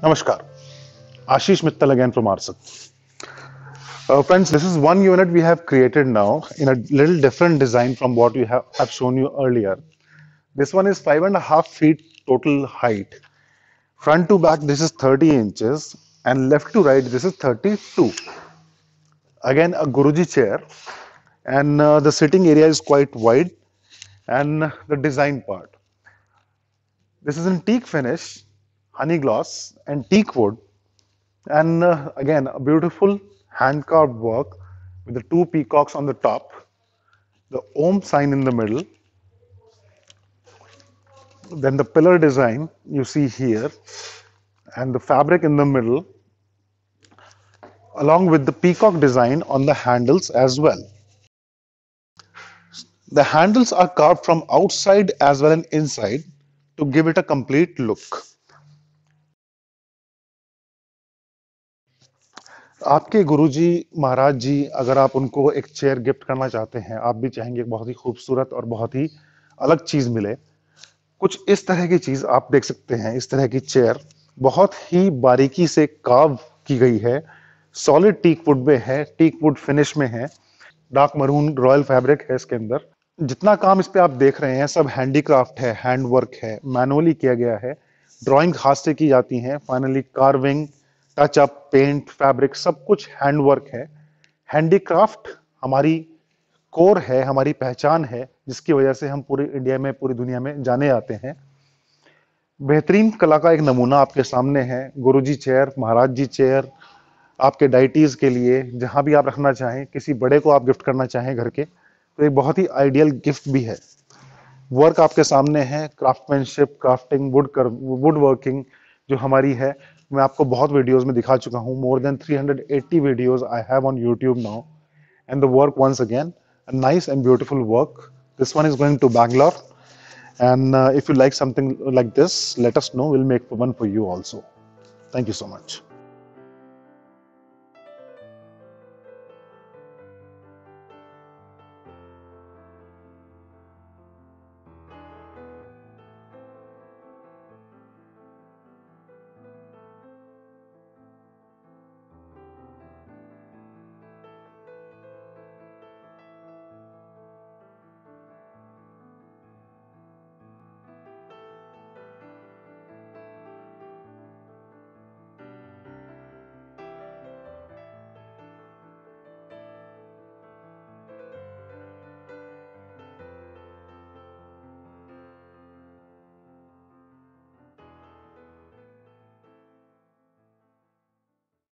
Namaskar, Ashish Mittal again from ARSAC. Friends, this is one unit we have created now in a little different design from what we have shown you earlier. This one is 5.5 feet total height. Front to back, this is 30 inches, and left to right, this is 32. Again, a Guruji chair, and the sitting area is quite wide, and the design part. This is in teak finish, honey gloss, and teak wood. And again, a beautiful hand carved work with the two peacocks on the top, the Om sign in the middle, then the pillar design you see here, and the fabric in the middle, along with the peacock design on the handles as well. The handles are carved from outside as well as inside to give it a complete look. आपके गुरुजी महाराज जी, अगर आप उनको एक chair gift करना चाहते हैं, आप भी चाहेंगे बहुत ही खूबसूरत और बहुत ही अलग चीज मिले, कुछ इस तरह की चीज आप देख सकते हैं। इस तरह की चेयर बहुत ही बारीकी से कार्व की गई है, सॉलिड टीक वुड में है, टीक वुड फिनिश में है, डार्क मरून रॉयल फैब्रिक है इसके अंदर। जितना काम इस पे आप देख रहे हैं सब हैंडीक्राफ्ट है, हैंड वर्क है, मैनुअली किया गया है, ड्राइंग हाथ से की जाती हैं, finally carving, touch up, paint, fabric सब कुछ हैंड वर्क है। हैंडीक्राफ्ट हमारी कोर है, हमारी पहचान है, जिसकी वजह से हम पूरी इंडिया में, पूरी दुनिया में जाने आते हैं। बेहतरीन कला का एक नमूना आपके सामने है। गुरुजी चेयर, महाराज जी चेयर, आपके डाइटीज के लिए, जहां भी आप रखना चाहें, किसी बड़े को आप गिफ्ट करना चाहें घर के, तो एक बहुत ही आइडियल गिफ्ट भी है। वर्क आपके सामने है, क्राफ्टमैनशिप, क्राफ्टिंग, वुड वर्किंग जो हमारी है, मैं आपको बहुत वीडियोस में दिखा चुका हूं। More than 380 videos I have on YouTube now, and the work once again a nice and beautiful work. This one is going to Bangalore, and if you like something like this, let us know. We'll make one for you also. Thank you so much.